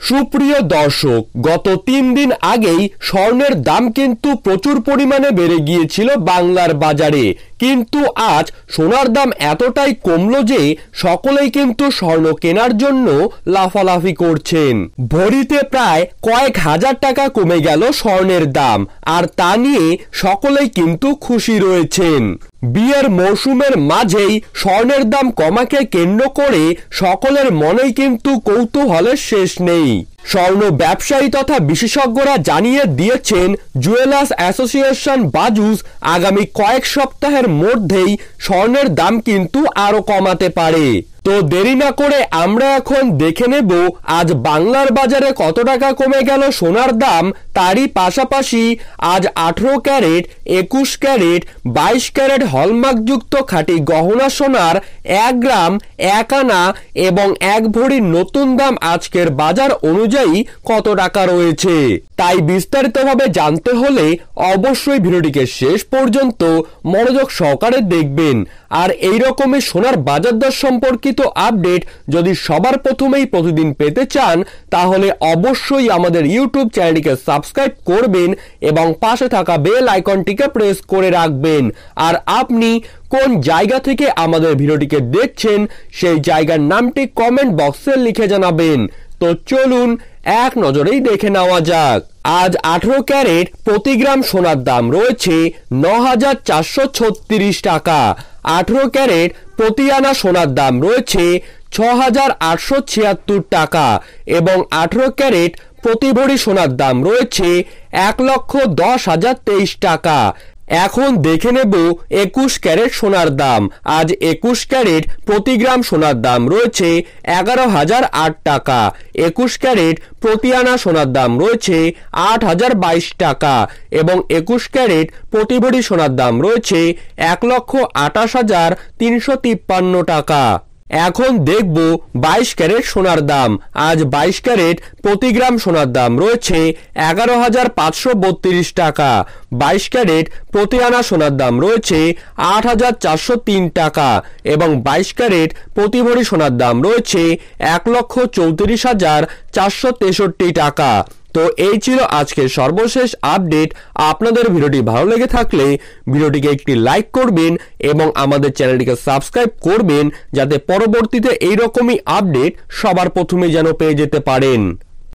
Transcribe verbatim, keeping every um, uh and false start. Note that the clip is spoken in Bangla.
সুপ্রিয় দর্শক, গত তিন দিন আগেই স্বর্ণের দাম কিন্তু প্রচুর পরিমাণে বেড়ে গিয়েছিল বাংলার বাজারে। কিন্তু আজ সোনার দাম এতটাই কমলো যে সকলেই কিন্তু স্বর্ণ কেনার জন্য লাফালাফি করছেন। ভরিতে প্রায় কয়েক হাজার টাকা কমে গেল স্বর্ণের দাম, আর তা নিয়ে সকলেই কিন্তু খুশি রয়েছেন। বিয়ের মৌসুমের মাঝেই স্বর্ণের দাম কমাকে কেন্দ্র করে সকলের মনেই কিন্তু কৌতূহলের শেষ নেই। স্বর্ণ ব্যবসায়ী তথা বিশেষজ্ঞরা জানিয়ে দিয়েছেন, জুয়েলার্স অ্যাসোসিয়েশন বাজুস আগামী কয়েক সপ্তাহের মধ্যেই স্বর্ণের দাম কিন্তু আরো কমাতে পারে। তো দেরি না করে আমরা এখন দেখে নেব আজ বাংলার বাজারে কত টাকা কমে গেল সোনার দাম। তারই পাশাপাশি আজ আঠারো ক্যারেট, একুশ ক্যারেট, বাইশ ক্যারেট হলমার্কযুক্ত খাঁটি গহনা সোনার এক গ্রাম, এক আনা এবং এক ভরির নতুন দাম আজকের বাজার অনুযায়ী কত টাকা রয়েছে। তাই বিস্তারিতভাবে জানতে হলে অবশ্যই ভিডিওটিকে শেষ পর্যন্ত মনোযোগ সহকারে দেখবেন। আর এই রকমের সোনার বাজার দর সম্পর্কিত আপডেট যদি সবার প্রথমেই প্রতিদিন পেতে চান, তাহলে অবশ্যই আমাদের ইউটিউব চ্যানেলটিকে সাবস্ক্রাইব করবেন এবং পাশে থাকা বেল আইকনটিকে প্রেস করে রাখবেন। আর আপনি কোন জায়গা থেকে আমাদের ভিডিওটিকে দেখছেন সেই জায়গার নামটি কমেন্ট বক্সে লিখে জানাবেন। তো চলুন এক নজরেই দেখে নেওয়া যাক। আজ আঠারো ক্যারেট প্রতি গ্রাম সোনার দাম রয়েছে ন হাজার চারশো ছত্রিশ টাকা। আঠারো ক্যারেট প্রতি আনা সোনার দাম রয়েছে ছ হাজার আটশো ছিয়াত্তর টাকা এবং আঠারো ক্যারেট প্রতি ভরি সোনার দাম রয়েছে এক লক্ষ দশ হাজার তেইশ টাকা। এখন দেখে নেব একুশ ক্যারেট সোনার দাম। আজ একুশ ক্যারেট প্রতি গ্রাম সোনার দাম রয়েছে এগারো হাজার আট টাকা। একুশ ক্যারেট প্রতি আনা সোনার দাম রয়েছে আট হাজার বাইশ টাকা এবং একুশ ক্যারেট প্রতি ভরি সোনার দাম রয়েছে এক লক্ষ আঠাশ হাজার তিনশো তিপ্পান্ন টাকা। এখন দেখব বাইশ ক্যারেট সোনার দাম। আজ বাইশ ক্যারেট প্রতি গ্রাম সোনার দাম রয়েছে এগারো হাজার পাঁচশো বত্রিশ টাকা। বাইশ ক্যারেট প্রতি আনা সোনার দাম রয়েছে আট হাজার চারশো তিন টাকা এবং বাইশ ক্যারেট প্রতি ভরি সোনার দাম রয়েছে এক লক্ষ চৌত্রিশ হাজার চারশো তেষট্টি টাকা। তো এই ছিল আজকের সর্বশেষ আপডেট। আপনাদের ভিডিওটি ভালো লেগে থাকলে ভিডিওটিকে একটি লাইক করবেন এবং আমাদের চ্যানেলটিকে সাবস্ক্রাইব করবেন, যাতে পরবর্তীতে এইরকমই আপডেট সবার প্রথমে যেন পেয়ে যেতে পারেন।